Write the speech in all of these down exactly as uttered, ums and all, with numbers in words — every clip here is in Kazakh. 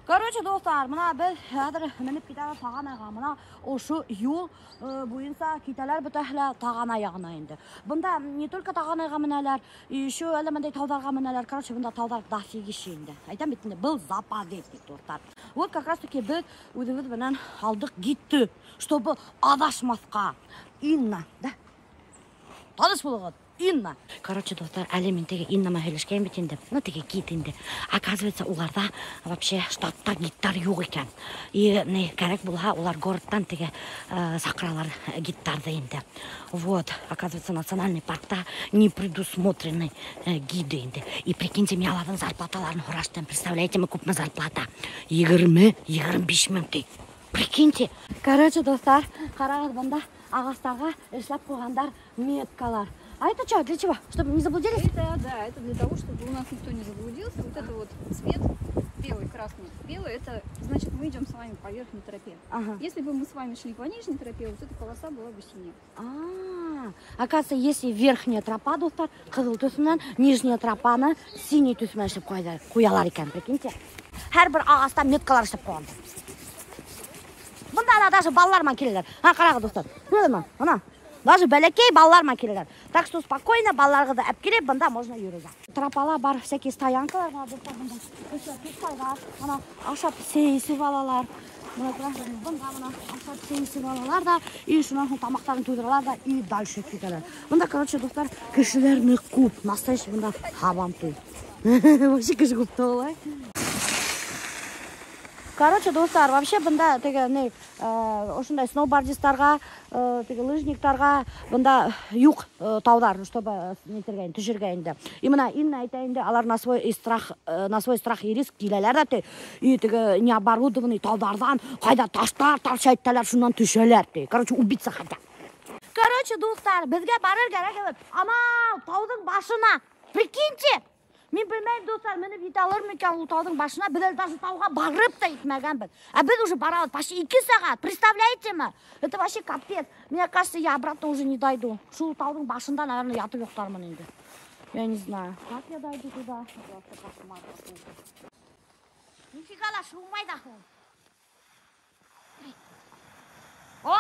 Короче, достар, мына біз әдір мініп кетері таған аяға. Мына ошу юл бойынса кетелер бүтәхілі таған аяғына енді. Бұнда не только таған аяға мінәлер, еще әлемендей таударға мінәлер. Короче, бұнда таудар дафигіші енді. Айтам бетінде, бұл западетник, достар. Вот как раз таки біз өзіміз бінен алдық гидті, чтобы адашмасқа. Инна, да? Таныш болуғат. Инна. Короче, достар, әлементегі Иннама сөйлешкен бет енді. Ну, теге гид енді. Оказывается, оларда вообще штатта гидтар жоқ екен. И не керек болға, олар городтан теге сақыралар гидтарды енді. Вот, оказывается, национальный паркта не предусмотрены гиды енді. И прикиньте, мен алардың зарплаталарын құраштан. Представляете, мы купна зарплата. Егірме, егірім беш мың тей. Прикиньте. Короче, достар, қарағыз бұнда ағастарға ішлап қойғандар меткалар. А это что, для чего? Чтобы не заблудились? Это, да, это для того, чтобы у нас никто не заблудился. Вот это вот цвет белый, красный, белый, это значит, мы идем с вами по верхней тропе. Ага. Если бы мы с вами шли по нижней тропе, вот эта полоса была бы синяя. А, оказывается, если верхняя тропа, достар, қызыл түсінен, нижняя тропаны синий түсінен ішіп қоялар екен, прикиньте. Әр бір ағаста меткалар ішіп қойған. Бұнда ана даже балалармен келелер. Ha, қарағы, достар. Көрді ма? Ана. Даже бәлекей балалармен келелер. Так что спокойно балаларға да әпкелеп, бұнда можно үйрезі. Тропала бар всякие стоянкалар, достар, бұнда. Пускайға, ана ашап сейсіп алалар. Бұнда бұнда ашап сейсіп алалар да, и шынан тамақтарын тойдыралар да, и дальше кетелер. Бұнда, короче, достар, кішілерні көп. Настоящий бұнда хабам той. Вообще кіші көп толай. Короче, достар, вообще бұнда теге не ошындай сноубордистарға, теге лыжниктарға бұнда юқ таудар, чтобы нетергейін, түшіргейінді. И мына Инна айтайынды, алар на свой страх, на свой страх и риск келелер да, и теге необорудованный таудардан қайда таштар, таршайтталар, шунан түшелер. Короче, убиться хотят. Короче, достар, бізге барыр керек, ама таудың башына, прикиньте! Мен білмеймін, достар, мені бейт алыр мекен ол таудың башына, біз даже тауға барып та етмеген біз. А біз уже баравыз, почти екі сағат, представляете ма? Это вообще капец. Мне кажется, я обратно уже не дойду. Шул таудың башында, наверное, ятып жоқтармын енді. Я не знаю. Как я дойду туда? Нифига шумайды ақыл. О!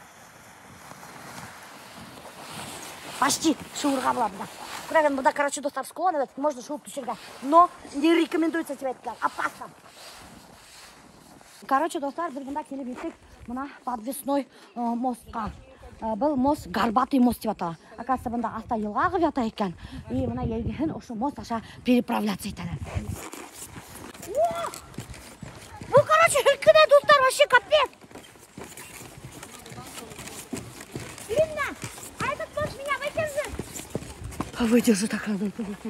Почти шуырға болады да. Правильно, да, короче, достар, склоны, можно шуып түшерге. Но не рекомендуется тебе это. Опасно. Короче, достар, біз бұнда келіп еттік мына подвесной мостқа. Бұл мост горбатый мост деп аталады. Оказывается, бұнда аста елға ағып жата екен. И мына елген ошы мост аша переправляться етеді. Бұл, короче, үлкіне, достар, вообще капец. Инна, а этот мост меня выдержит? Выдержу так надо.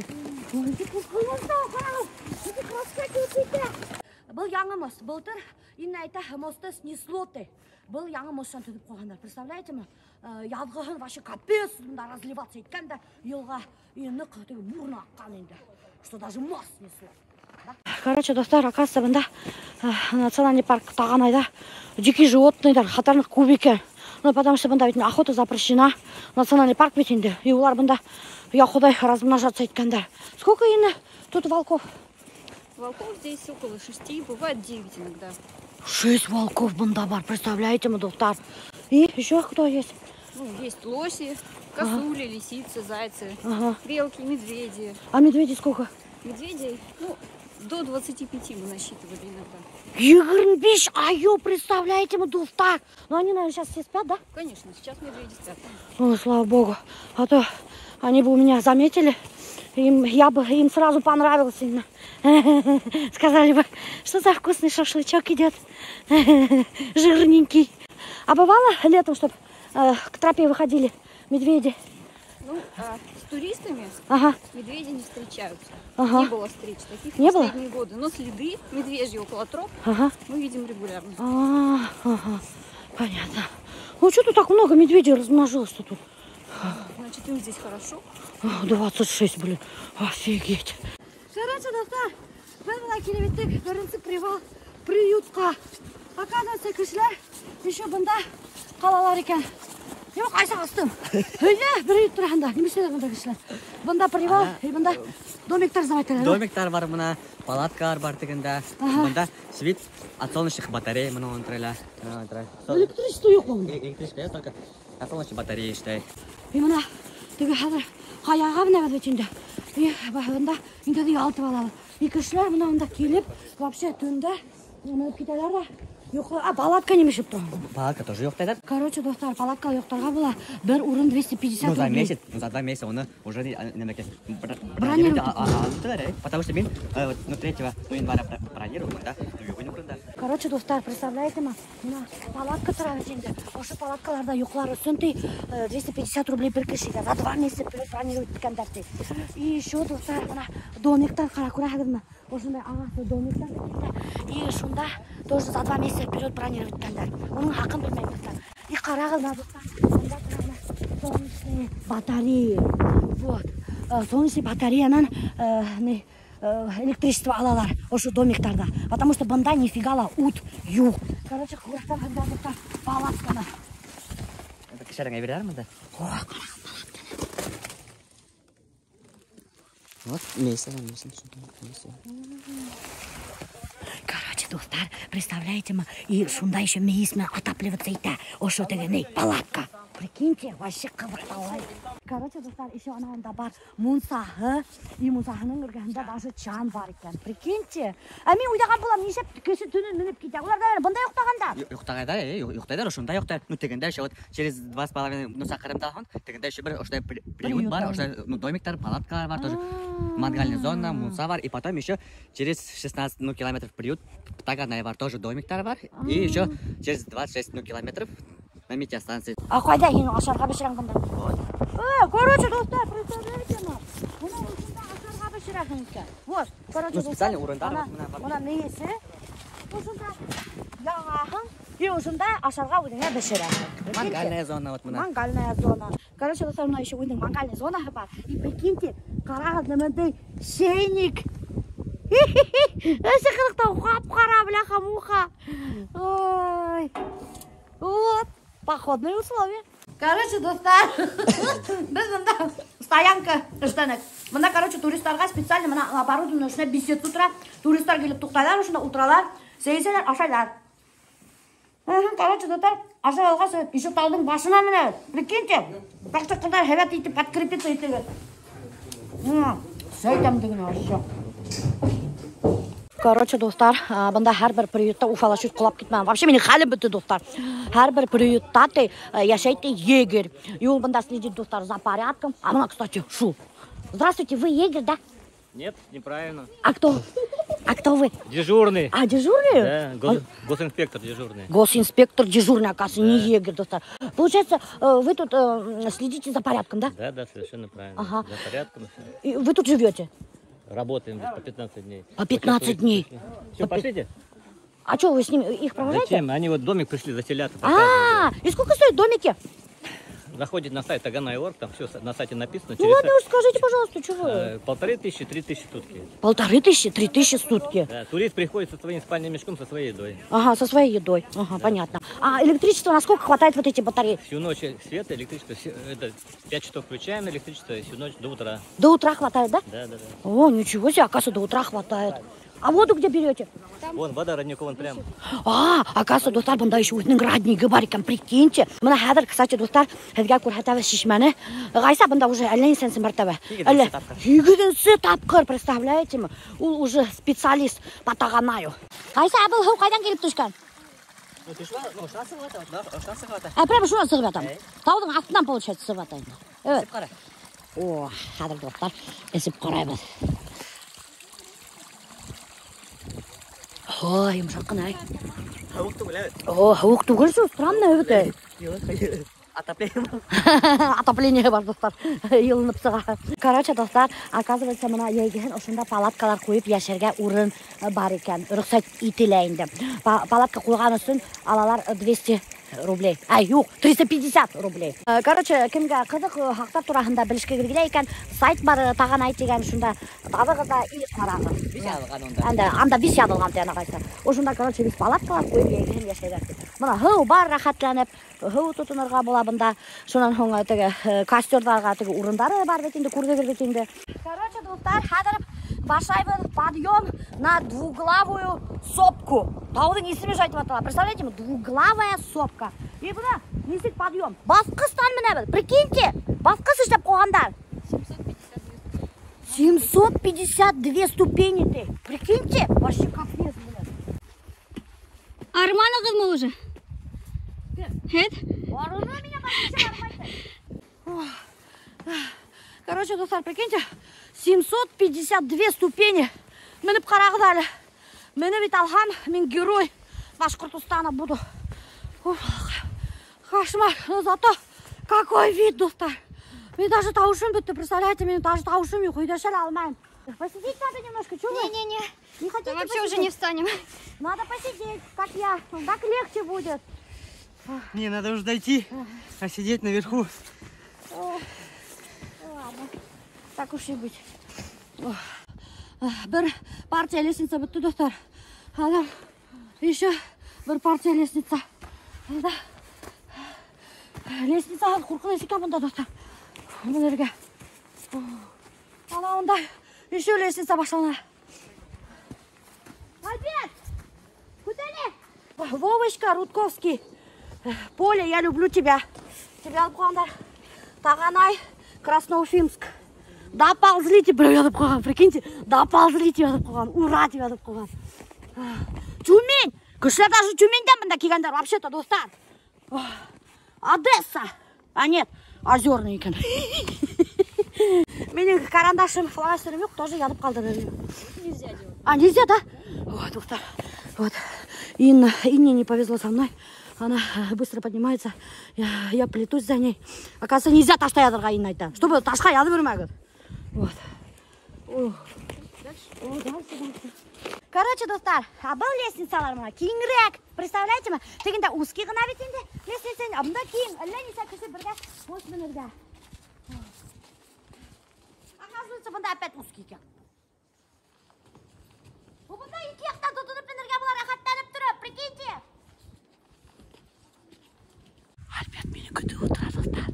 Бұл яңы мост. Былтыр Инна айта мосты снесло ты. Бұл яңы мосттан түтіп қойғандар. Представляете ма? Язғығын вообще капец бұнда разливаться еткен де елға енік бурна аққан енді. Что даже мост снесло. Короче, достар, оказывается, бұнда национальный парк тағанайда жеке животныйдар, қатарлық көп екен. Ну, потому что бұнда охота запрещена. Национальный парк бет енді. И олар бұнда я худай размножаться еткендар. Сколько именно тут волков? Волков здесь около шести, бывает девять иногда. Шесть волков бұнда бар, представляете, мы, достар. И еще кто есть? Ну, есть лоси, косули, ага. Лисицы, зайцы, ага. Белки, медведи. А медведи сколько? Медведей, ну, до двадцати пяти мы насчитывали иногда. Егерн биш, айо, представляете, мы, достар. Но они, наверное, сейчас все спят, да? Конечно, сейчас медведи спят. Ой, слава богу. А то они бы у меня заметили, им, я бы им сразу понравился. Сказали бы, что за вкусный шашлычок идет, жирненький. А бывало летом, чтобы э, к тропе выходили медведи? Ну, а с туристами ага. Медведи не встречаются. Ага. Не было встреч таких не в последние было? годы. Но следы медвежьи около троп ага. мы видим регулярно. А, ага. Понятно. Ну, что тут так много медведей размножилось-то тут? Значит, им здесь хорошо. двадцать шесть, блин. Офигеть. Короче, достар, біз бұлай келебеттік бірінші привал приютқа. Оказывается, кішілер еще бұнда қалалар екен. Yok Aysa astım. Öyle bir тұрғанда. Немесе бұнда кішілер. Бұнда привал, бұнда домиктар замайтар. Домиктар бар мына, палаткалар бар тегенде. Бұнда свет от солнечных батарей мына онтрайла. Электричество yok mu? Электричество yok, только от солнечных батарей iştey. И мына теге хәзер каяга менә бит И бында инде алтып алалар. И кешеләр мына анда килеп, вообще төндә менеп китәләр да. Yok, а палатка немешеп тора. Палатка тоже yok dedi. Короче, достар, палатка yo'qlarga була bir урын двести пятьдесят Ну, за рублей. месяц, ну, за два месяца он уже немножко бронировать. Потому что мен, ну, третьего января бронировал, да, его не продали. Короче, достар, представляете, ма, мына палатка тора бит. Ошо палаткаларда юклары өсөн двести пятьдесят рублей бер кешегә. За два месяца вперед бронировать иткәннәр ди. И еще достар, мына домиктан кара күрәһегезме? Ошондай агасы домиктан и шунда тоже за два месяца вперед бронировать иткәннәр. Оның хакын белмәйм достар. И карагыз, достар, монда солнечные батареи. Вот. Солнечный батареянан не электричество алалар ошо домиктарда. Потому что бында нифигала ут юк. Короче, курактан хәзер палатканы. Это кешәреңә бирәләрме да? Вот месяц, месяц, месяц. Короче, достар, представляете, ма, и шунда еще мейсмен отапливаться и та, ошо тегеней палатка. Прикиньте, вообще кабырталай. Короче, достар, еще она онда бар мунсахы, и мунсахының ыргында даже чан бар екен. Прикиньте. А мен уйдаган булам, нишеп кеше түнүн менеп китә. Улар да бында юктаганда. Юктаганда, юктайдар, ошонда юктай. Ну, тегенде еще вот через два с половиной, ну, сакырымда хон, тегенде еще бер оштай приют бар, оштай, ну, домиктар, палаткалар бар тоже. Мангальная зона, мунса бар, и потом еще через шестнадцать ну, километров приют, Таганай бар, тоже домиктар бар, и еще через двадцать шесть ну, километров на метеостанции. А кайда һин ашарга бешерәң бында? Э, короче, достар, представляете, ма? Мына ушунда ашарга бешерәң икән. Вот, короче, ну, специальный урындар бар. Мына мейесе. Ушунда ягаһың, и ушунда ашарга үзеңә бешерәң. Мангальная зона вот мына. Мангальная зона. Короче, достар, мына еще уйдың мангальная зона бар. И прикиньте, карагыз, немендей шейник. Эше кылыкта кап-кара бляха-муха. Ой. Вот, походные условия. Короче, достар, без мында стоянка эштенек. Мында, короче, туристларга специально мына оборудованный ушуна бесед утра. Туристлар келип туктайлар, ушунда утралар, сейселер, ашайлар. Короче, достар, ашай алган еще таудың башына мене. Прикиньте, так кылдар хәбәт итеп подкрепиться итегез. Сөйтәм деген ашы. Короче, достар, бында һәр бер приютта уфалашып кулап китмәгән. Вообще мине хәлем бетте, достар. Һәр бер приютта ты яшәйт егерь. И он бында следит, достар, за порядком. А мына, кстати, шу. Здравствуйте, вы егерь, да? Нет, неправильно. А кто? А кто вы? Дежурный. А, дежурный? Да, гос, госинспектор дежурный. Госинспектор дежурный, оказывается, да. Не егерь, достар. Получается, вы тут следите за порядком, да? Да, да, совершенно правильно. Ага. За порядком. И вы тут живете? Работаем по пятнадцать дней. По пятнадцать дней? Все, пошлите. А что, вы с ними их провожаете? Зачем? Они вот в домик пришли заселяться. А, и сколько стоят домики? Заходит на сайт Таганай точка орг, там все на сайте написано. Ну ладно, уж скажите, пожалуйста, что вы? Полторы тысячи, три тысячи сутки. Полторы тысячи, три тысячи сутки. Да, турист приходит со своим спальным мешком, со своей едой. Ага, со своей едой. Ага, да. Понятно. А электричество насколько хватает вот эти батареи? Всю ночь света, электричество, это пять часов включаем электричество, всю ночь до утра. До утра хватает, да? Да, да, да. О, ничего себе, оказывается, до утра хватает. А воду где берете? Вон, вода родниковая прям. А, оказывается, достар, бында еще өзінің роднигі бар екен, прикиньте. Мына хәзер, кстати, достар, һезгә күрһәтәбез шишмәне. Гайса бында уже әллә нисәнсе мәртәбә. Әллә егеренче тапкыр, представляете ми? Ул уже специалист по Таганаю. Гайса, бұл һау кайдан килеп төшкән? Ну, ты шла, ну, шла сыгывата, да, шла сыгывата. А прямо шуна сыгып ятам. Таудың астынан, получается, сыгып ятам. Evet. Қара. О, хәзер достар, эсеп карайбыз. Ой, йомшак кына. Хаук түгел. О, хаук түгел, что странно бит. Отопление. Отопление бар, достар. Йылынып сыга. Короче, достар, оказывается, мына егеһен ошонда палаткалар куеп яшәргә урын бар икән. Рөхсәт ителә инде. Палатка куйган өчен алалар двести рублей. А, юк, триста пятьдесят рублей. Короче, кемге кызык хактар турасында билишке киргиле экен. Сайт бар, Таганай деген шунда тазыгыда үй карагы. Биш язылган онда. Анда анда биш язылган тияна кайса. Ошонда короче биз палаткалар коюп эгер яшайбыз. Мына хыл бар рахатланып, хыл тутунурга була бунда. Шунан соң теге костёрларга теге урындары бар бит инде күрдегер бит инде. Короче, достар, хәзер башлайбыз подъем на двуглавую сопку. Таудың исеме айтып аталар. Представляете, двуглавая сопка. И бuna нисек подъем. Баскычтан менә бит. Прикиньте, баскыч эшләп куйгандар. семьсот пятьдесят две ступени ты. Прикиньте, вообще капец, блядь. Армана кызмы уже? Нет? Армана меня вообще нормально. Короче, достар, прикиньте, семьсот пятьдесят две ступени. Менеп карагыз әле. Мене бит алган, мен герой Башкортостана буду. Кошмар, но зато какой вид, достар. Мне даже таушим бітті, представляете, мен даже таушим yok, үйдешел алмайм. Посидеть надо немножко, чего? Не-не-не. Не хотите Вообще посидеть? уже не встанем. Надо посидеть, как я, так легче будет. Не, надо уже дойти, а сидеть наверху. Ладно, так уж и быть. Бір партия лестница бітті, достар. Адам, еще бір партия лестница. Да. Лестница қорқыныс екен бұнда, достар. Бұнырге. Ана онда еще лестница башлана. Альберт! Куда-ли? Вовочка Рудковский. Поля, я люблю тебя. Тебя алып қойғандар. Таганай, Красноуфимск. Доползли тебя ядып қойған, прикиньте. Доползли тебя ядып қойған. Ура тебя ядып қойған. Тюмень. Кішілер даже Тюменьден мында келгендар, вообще-то, достар. Одесса. А нет, Озерный екен. Менің карандашым, фломастерім жоқ, тоже ядып қалды. Нельзя делать. А, нельзя, да? Вот, достар. Вот. Инна, Инне не повезло со мной. Она быстро поднимается. Я, я плетусь за ней. Оказывается, нельзя ташта ядырға Инна айтты. Чтобы ташқа яды бермәгіз. Вот. О, дальше, дальше. Короче, достар, а был лестницалар мына кеңірек. Представляете ма? Тегінде узкий гына бит инде. Лестница, а мында кең. Әллә нисә кеше бергә бос менергә. Оказывается, мында опять узкий екен. Бunda iki яктан тотынып менергә була, рәхәтләнеп торып, прикиньте. Альберт мине көтүп утыра, достар.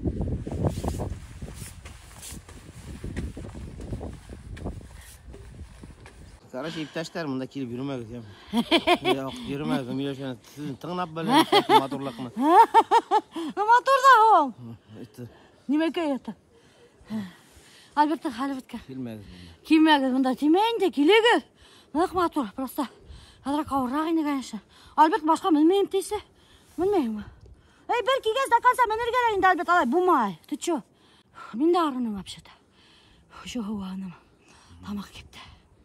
Короче, иптәштәр, монда килеп йөрмәгез, я. Юк, йөрмәгез, миләшәне сезне тыңлап беләм, моторлыкны. Мотор да ул. Это Нимәкә ята? Альберт, Альбертка. килмәгез. Кимәгез монда тимәйин дә килегез. Нык мотор, просто адрак авыррак инде, конечно. Альберт башка менмәйм тисе. Менмәйм. Эй, бер кигәз да калса менергә дә инде Альберт, алай булмай. Ты чё? Мин дә арыным вообще-то. Шо һаваным. Тамак кипте.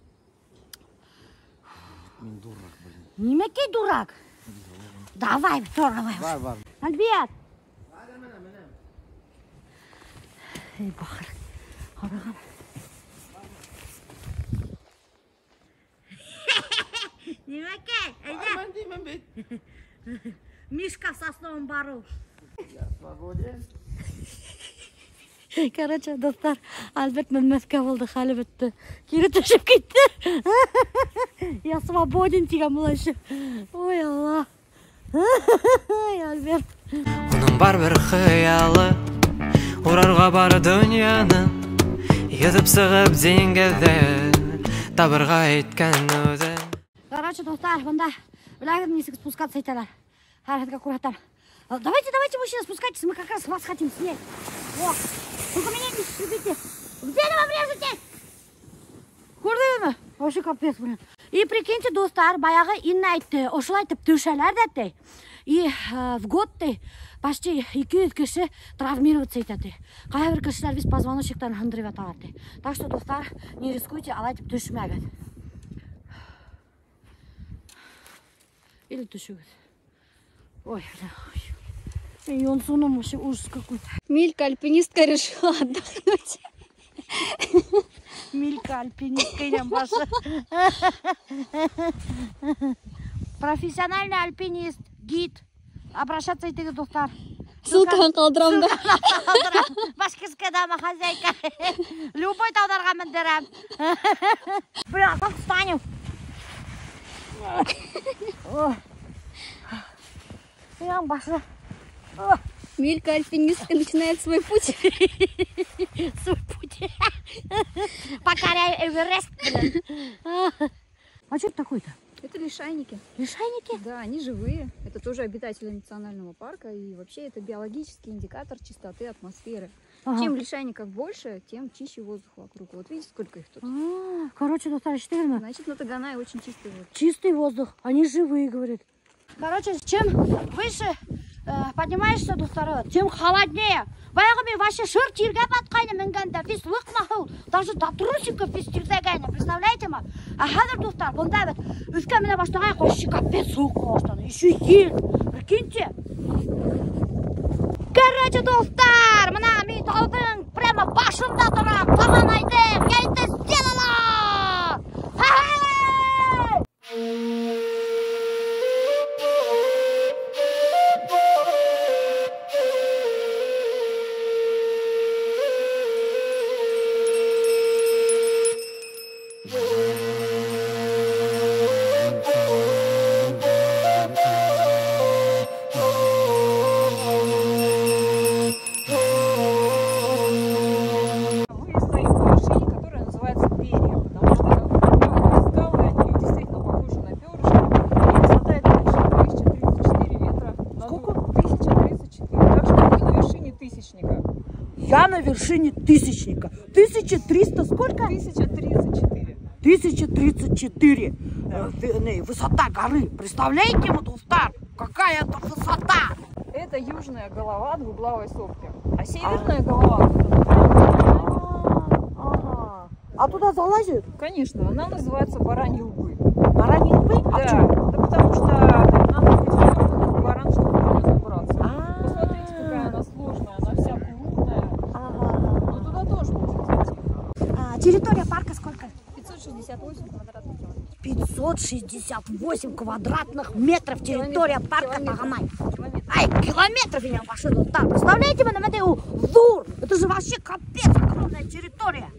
Мин дурак, блин. Нимәкә дурак? Давай, давай. Бар, бар. Альберт. Эй, бахыр. Арыган. Нимәкә? Әйдә. Мен деймен бит. Мишка с основом бару. Я свободен. Короче, достар, Альберт менмәскә булды, хәле бетте. Кире төшеп китте. Я свободен дигән булачы. Ой, Алла. Ой, Альберт. Уның бар бер хыялы, урарга бар дөньяны, йөзеп сыгып диңгездә, табырга әйткән үзен. Короче, достар, бunda біләгіз несік спускаться етелер. Әрхетке күрәтем. Давайте, давайте, мужчина, спускайтесь, мы как раз вас хотим снять. О, только меня не шибите. Где вы врежете? Көрдіңіз? Вообще капец, блин. И прикиньте, достар, баяғы Инна айтты, ошылай айтып төшәләр дәтті. И в год ты почти екі жүз кіші травмироваться етеді. Қай бір кішілер без позвоночниктан хындырып аталады. Так что, достар, не рискуйте, алай айтып төшмәгіз. Или төшігіз. Ой, бля. И он суном вообще ужас какой-то. Милька, альпинистка, решила отдохнуть. Милька, альпинистка, идем, Паша. Профессиональный альпинист, гид, обращаться етегі достар. Ссылканы қалдырам да. Башкирская дама хозяйка. Любой таударга міндерем. Бля, как встанем? Прям башы. Мелька альпинистка начинает свой путь. Свой путь. Покоряю Эверест. А что это такое-то? Это лишайники. Лишайники? Да, они живые. Это тоже обитатели национального парка. И вообще это биологический индикатор чистоты атмосферы. Ага. Чем лишайников больше, тем чище воздух вокруг. Вот видите, сколько их тут? А, короче, достали четыре. Значит, на Таганае очень чистый воздух. Чистый воздух. Они живые, говорит. Короче, чем выше э, поднимаешься, достар, тем холоднее. Баяғымен вообще шыр тирге батқайны мінгенде, біз лық-мақыл, даже до трусиков біз тирдегайны, представляете ма? А қазір, достар, бұнда бет, үске міне баштағай қошшы капец суық баштады, еще ел, прикиньте. Короче, достар, мына мен таудың прямо башында тұрам, Таганайдың, я это сделала! Я на вершине тысячника. тысяча триста сколько? тысяча тридцать четыре. тысяча тридцать четыре. Высота горы. Представляете, вот Уфтар? Какая это высота? Это южная голова двуглавой сопки. А северная голова... Ага. А туда залазит? Конечно, она называется Бараньи Лбы. Бараньи Лбы? А Да, почему? да потому что надо быть опытным как баран, чтобы в ней забраться. Посмотрите, какая она сложная, она вся крупная. Но туда тоже можно зайти. А, территория парка сколько? пятьсот шестьдесят восемь квадратных километров. пятьсот шестьдесят восемь квадратных метров территория парка Километр. Таганай. Ай, километров меня машину. Так, представляете, мы на это Зур. Это же вообще капец огромная территория.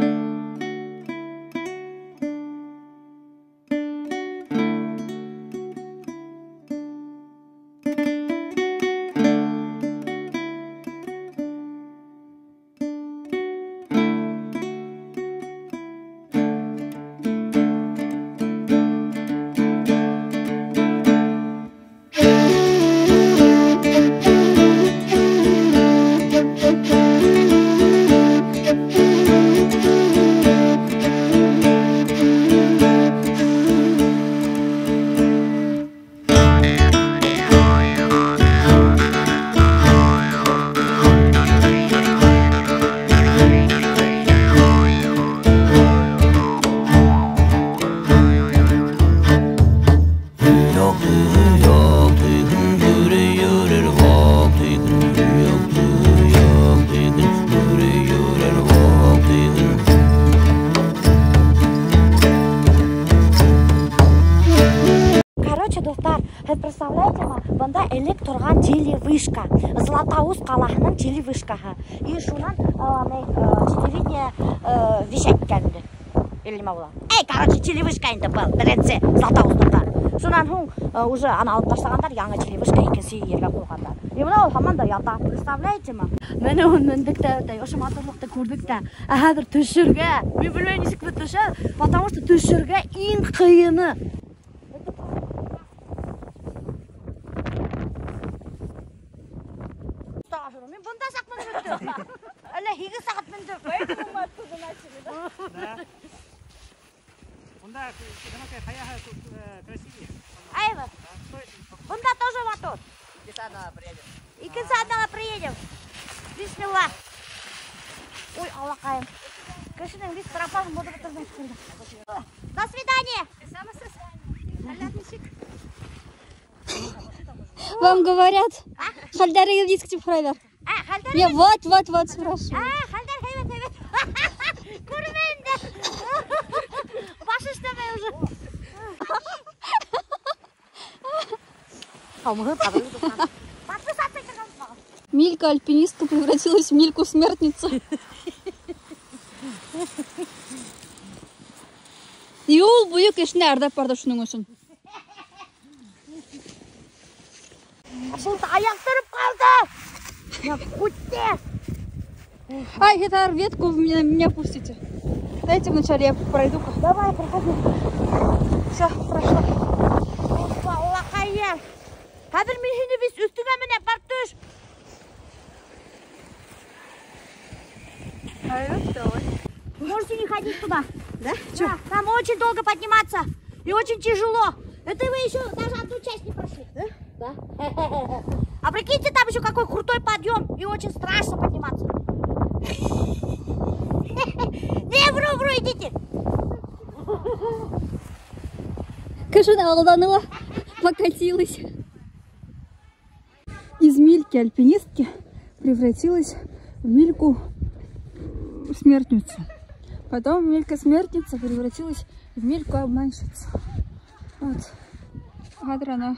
Достар, представляете, банда элек тұрған телевышка, Златоуст қаласының телевышкаға. И шунан телевидение вещать кәнді. Или ма була? Эй, короче, телевышка енді был, бірінші Златоустында. Шунан hún уже ана алып таштағандар, яңа телевышка екінші ерге қойғандар. И мына ол хаман да ята, представляете ма? Мені оны міндік те, осы моторлықты көрдік те. Әхәдір түшірге, мен білмей несік бі түшір, потому что түшірге ең қиыны. Мен бұнда сақпын жүрді. Әлі хигі сағат мінді. Поэтому мы оттуда начали, да? Да. Бунда хаяха тут красивее. Айва, бунда тоже мотор. И садного приедем. И к садного приедем. Бисмилла. Ой, аллахаем. Кішінің біз пропажын боды бітірдің шықырды. До свидания. Вам говорят, халдары евдийский пройдет. А, халдар? Я вот-вот-вот спрашиваю. А, халдар, хейбет, хейбет. Көрменді. Башы іштемей уже. Милька альпинистка превратилась в Мильку смертницу. Юл буюк ишне ардап барды шуның өчен. Ашылды аяқтырып қалды. Я кутте. Ай, это ветку меня, меня пустите. Дайте вначале я пройду-ка. Давай, проходи. Все, прошло. Аллахайя. Қазір мен сені біз үстіңе міне партыш. Можете не ходить туда. Да? Да, там очень долго подниматься. И очень тяжело. Это вы еще даже одну часть не прошли. Да? Да. А прикиньте, там еще какой крутой подъем. И очень страшно подниматься. Не, вру, вру, идите. Кашина алданула, покатилась. Из Мильки альпинистки превратилась в Мильку смертницу. Потом Милька смертница превратилась в Мильку обманщицу. Вот. Вот она.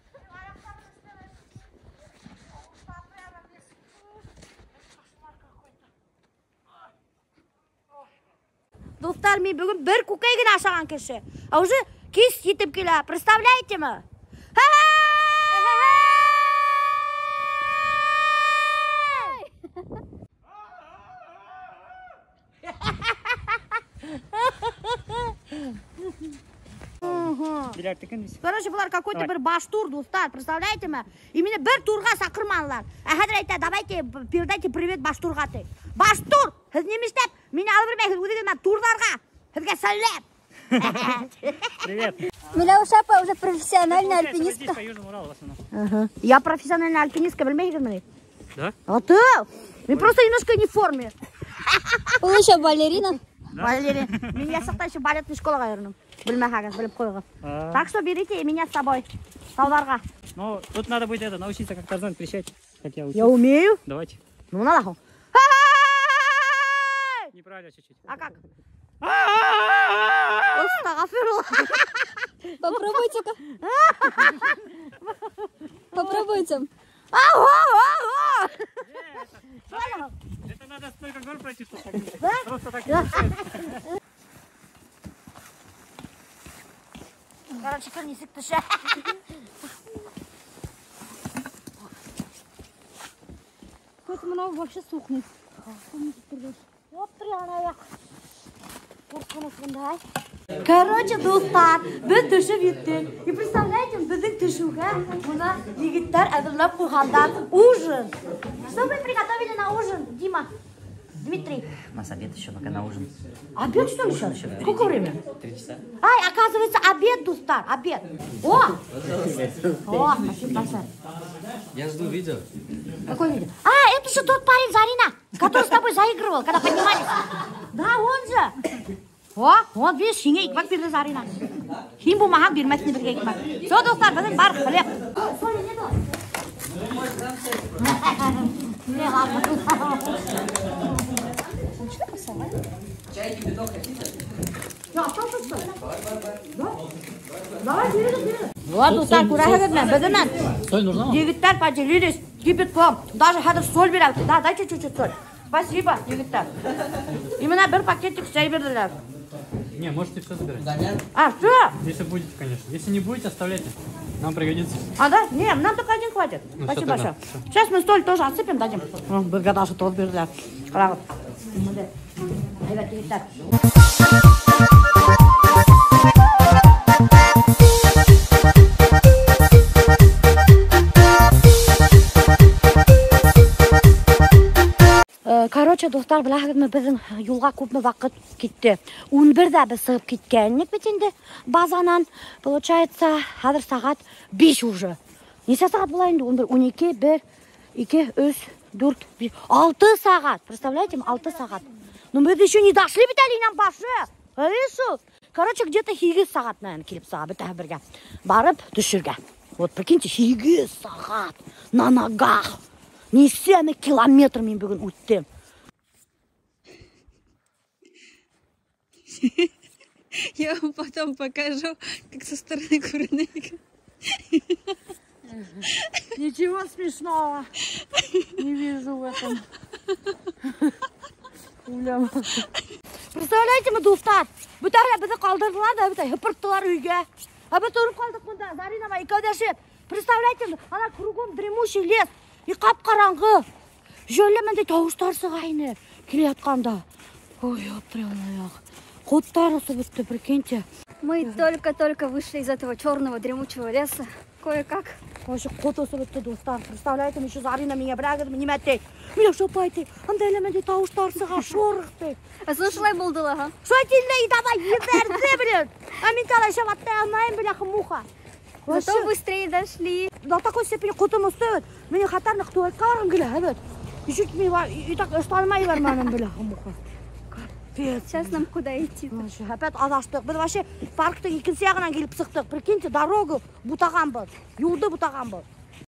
Достар, мен бүгін бір көкейгін ашаған кіші. А уже кес етіп келі. Представляете ме? Короче, бұлар какой-то бір баш тур, достар, представляете ме? Именно бір турға сақырманлар. Әхәдір айтты, давайте, передайте привет баш турға ты. Баш тур! Хіз неместеп, мені алып бірмей, өдеген мен турдарға. Хізге сәлем! Привет. Миля Шапа уже профессиональная альпинистка. По Южному Уралу в основном. Я профессиональная альпинистка, білмейді мені. Да? А ты? Мен просто немножко не в форме. Ол еще балерина. Балерина. Мен я сақта еще балетный школаға ерінім. Білмей қағыз, біліп қойға. Так что берите меня с собой. Таударға. Ну, тут надо будет это, научиться как Тарзан кричать. Как я учу. Я умею. Давайте. Ну, надо. Неправильно чуть-чуть. А как? Астагфируллах. Попробуйте-ка. Попробуйте. Это надо столько гор пройти, что так. Просто так. Короче, көрнесік түші. Хоть много вообще сухнет. Вот прямо. Короче, достар, біз түшіп еттік. И представляете, біздің түшуге мұна егіттер әзірлеп қойғандар ужин. Что вы приготовили на ужин, Дима? Дмитрий? У нас обед еще пока на ужин. Обед что ли сейчас? Сколько времени? Три часа. Ай, оказывается, обед, достар, обед. О! О, спасибо большое. Я жду видео. Какое видео? А, это же тот парень Зарина, который с тобой заигрывал, когда поднимались. Да, он же. О, вот видишь, хиңе икмәк бирді Зарина. Хим булмаһаң бирмәсне бергә икмәк. Все, достар, біздің бар хлеб. Соль не дос. Не, ладно. Чай кипяток хотите? Да, что ты что? Да? Давай, бери, бери. Вот, достар, күрәһегезме, бізімен. Соль нужна? Егеттер поделились кипятком. Даже хәзер соль бирәләр. Да, дайте чуть-чуть соль. Спасибо, егеттер. Именно бір пакетик чай берділер. Не, можете все забирать. А, что? Если будете, конечно. Если не будете, оставляйте. Нам пригодится. А, да? Не, нам только один хватит. Ну, Спасибо всё тогда. большое. Сейчас мы соль тоже отсыпем, дадим. Бізге даже тот берділер. Рахмет. Ребят, егеттер. Короче, достар, біләгізме біздің юлға көпні вақыт кетті. он бірде біз сығып кеткенік бетінде базанан. Получается, хәзір сағат беш уже. Несе сағат бұла енді? он бір, он екі, бір, екі, үш, төрт, беш, алты сағат. Представляете, алты сағат. Но мы еще не дошли, бітәлі, нам башы. Хорошо. Короче, где-то сегіз сағат, наверное, келіп саға бітәгі бірге. Барып, düşürге. Вот, прикиньте, сегіз сағат на ногах. Несені километр мен бүгін өттім. Я вам потом покажу, как со стороны курника. Чего смешного? Не вижу в этом. Представляете, мы достар. Бүтәле бізді қалдырдылар да, бүтай хыпырттылар үйге. А біз тұрып қалдық мұнда, Заринова екеудешіп. Представляете, ана кругом дремущий лес. И қап-қараңғы. Жөлі тауыштар сығайны. Келе жатқанда. Ой, аптрелная. Қоттар осы бітті, прикиньте. Мы только-только вышли из этого черного дремучего леса. Кое-как. Вообще, қот осы бітті, достар. Представляете, еще Зарина меня брагады, мне мәттей. Меня шопайтей. Анда әлі тауыштар сыға шорықты. А слушай, болдыла, га? Что тилей давай, езерді, блин. А мен талайша ваттай алмайын, бляха, муха. Зато быстрее дошли. Да такой степени қотым ұстыд. Менің қатарны қытуайт қарым келе, әбет. Еще мен и так ұсталмай барманым, бляха, муха. Капец. Сейчас нам куда идти? Вообще, опять адаштық. Біз вообще парктың екінші ағынан келіп сықтық. Прикиньте, дорогу бұтаған бұл. Юлды бұтаған бұл.